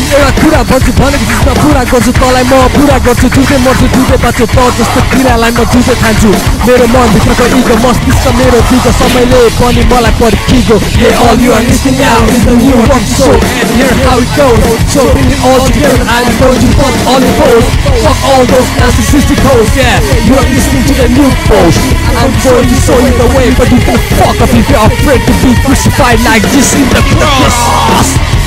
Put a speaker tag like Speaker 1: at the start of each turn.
Speaker 1: एउटा कुरा भन्छु भनेको चिजमा पुरा गर्छु तँलाई म पुरा गर्छु जुझे मर्छु जुझे बाँच्छु त जस्तो किरालाई म जुझे खान्छु मेरो मनभित्रको इगो मस्तिष्क मेरो दिगो समयले पनि मलाई पर्खिगो Yeah, all you are listening now is the new rock show and hear how it goes. So bring it all together, I'm going to put all the foes. Fuck all those narcissistic hoes, yeah. You are listening to the new post. I'm going to show you the way, but you can fuck up if you're afraid to be crucified like this in the cross.